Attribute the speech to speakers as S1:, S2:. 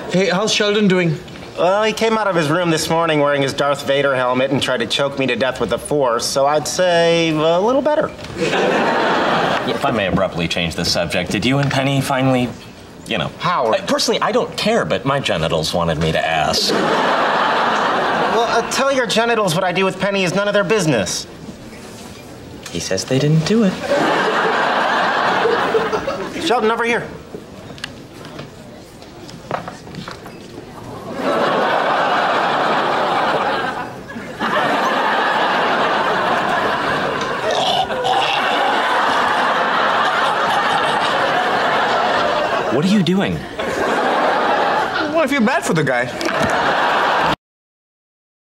S1: Hey, how's Sheldon doing?
S2: Well, he came out of his room this morning wearing his Darth Vader helmet and tried to choke me to death with the Force, so I'd say a little better.
S3: If I may abruptly change the subject, did you and Penny finally,
S2: Howard.
S3: Personally, I don't care, but my genitals wanted me to ask.
S2: Well, tell your genitals what I do with Penny is none of their business.
S3: He says they didn't do it.
S2: Sheldon, over here.
S3: What are you doing?
S1: Well, I feel bad for the guy.